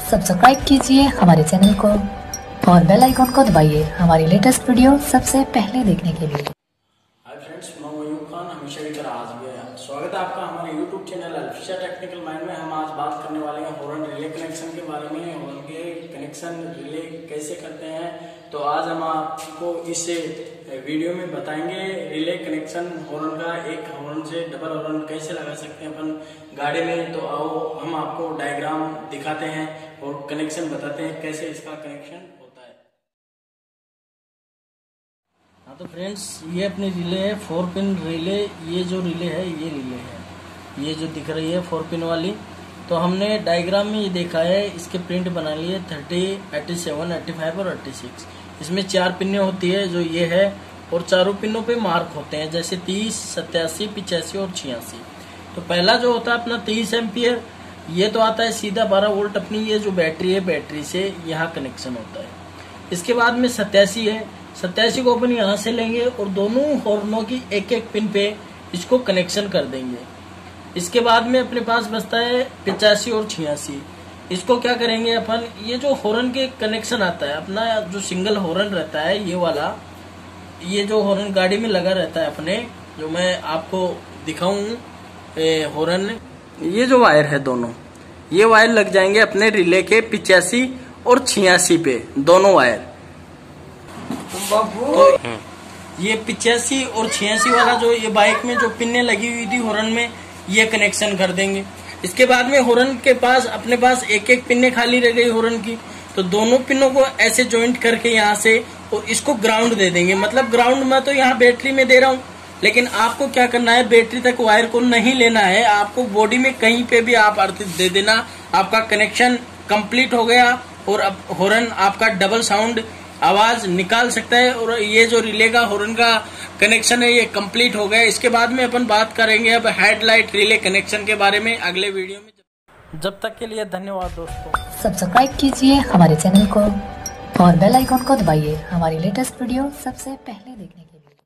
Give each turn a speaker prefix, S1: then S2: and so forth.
S1: Subscribe कीजिए हमारे channel को और बेल आइकॉन को दबाइए हमारी लेटेस्ट वीडियो सबसे पहले देखने के लिए।
S2: हाय फ्रेंड्स, मैं मयूर खान हमेशा की तरह आज भी आया। स्वागत है आपका हमारे YouTube channel Alfisha technical mind में। हम आज बात करने वाले हैं हॉर्न रिले कनेक्शन के बारे में। हॉर्न के कनेक्शन रिले कैसे करते हैं, तो आज हम आपको इस वीडियो में बताएंगे रिले कनेक्शन हॉर्न का। एक हॉर्न से डबल हॉर्न कैसे लगा सकते हैं अपन गाड़ी में। तो आओ हम आपको डायग्राम दिखाते हैं और कनेक्शन बताते हैं कैसे इसका कनेक्शन होता है। हाँ तो फ्रेंड्स, ये अपनी रिले है 4 पिन रिले। ये जो रिले है ये रिले है, ये जो दिख रही है 4 पिन वाली। तो हमने डायग्राम में ये देखा है, इसके प्रिंट बना लिए 30, 87, 85 और 86। इसमें 4 पिनें होती है जो ये है, और चारों पिनों पे मार्क होते हैं जैसे 30, 87, 85 और 86। तो पहला जो होता है अपना 30 एम्पियर, ये तो आता है सीधा 12 वोल्ट अपनी ये जो बैटरी है, बैटरी से यहाँ कनेक्शन होता है। इसके बाद में 87 है, 87 को अपन यहाँ से लेंगे और दोनों हॉर्नों की एक एक पिन पे इसको कनेक्शन कर देंगे। इसके बाद में अपने पास बचता है 85 और 86। इसको क्या करेंगे अपन, ये जो हॉर्न के कनेक्शन आता है अपना, जो सिंगल हॉर्न रहता है ये वाला, ये जो हॉर्न गाड़ी में लगा रहता है अपने, जो मैं आपको दिखाऊं हॉर्न, ये जो वायर है दोनों, ये वायर लग जाएंगे अपने रिले के 85 और 86 पे, दोनों वायर। तो ये 85 और 86 वाला जो ये बाइक में जो पिनें लगी हुई थी हॉर्न में, ये कनेक्शन कर देंगे। इसके बाद में हॉर्न के पास अपने पास एक एक पिने खाली रह गई हॉर्न की, तो दोनों पिनों को ऐसे जॉइंट करके यहाँ से और इसको ग्राउंड दे देंगे। मतलब ग्राउंड मैं तो यहाँ बैटरी में दे रहा हूँ, लेकिन आपको क्या करना है, बैटरी तक वायर को नहीं लेना है, आपको बॉडी में कहीं पे भी आप अर्थ दे देना। आपका कनेक्शन कंप्लीट हो गया और अब हॉर्न आपका डबल साउंड आवाज निकाल सकता है। और ये जो रिले का हॉर्न का कनेक्शन है ये कंप्लीट हो गया। इसके बाद में अपन बात करेंगे अब हेडलाइट रिले कनेक्शन के बारे में अगले वीडियो में। जब तक के लिए धन्यवाद दोस्तों।
S1: सब्सक्राइब कीजिए हमारे चैनल को और बेल आइकॉन को दबाइए हमारी लेटेस्ट वीडियो सबसे पहले देखने के लिए।